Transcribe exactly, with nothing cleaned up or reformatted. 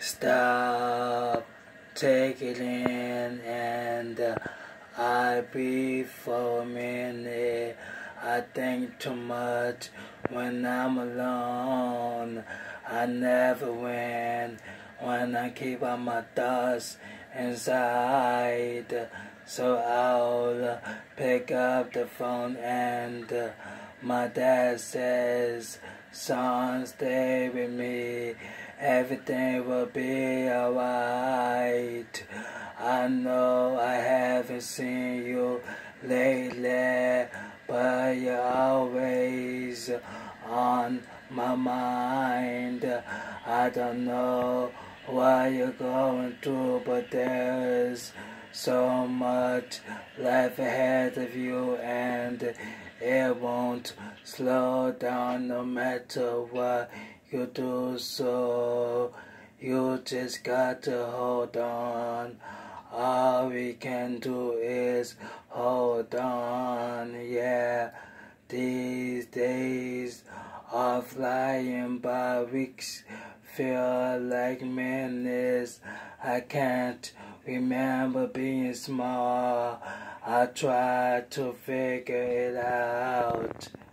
Stop, take it in, and uh, I breathe for a minute. I think too much when I'm alone. I never win when I keep all my thoughts inside. So I'll uh, pick up the phone and uh, my dad says, "Son, stay with me. Everything will be alright. I know I haven't seen you lately, but you're always on my mind. I don't know what you're going through, but there's so much life ahead of you, and it won't slow down no matter what you do. So you just got to hold on. All we can do is hold on, yeah. These days are flying by, weeks feel like minutes. I can't remember being small. I try to figure it out.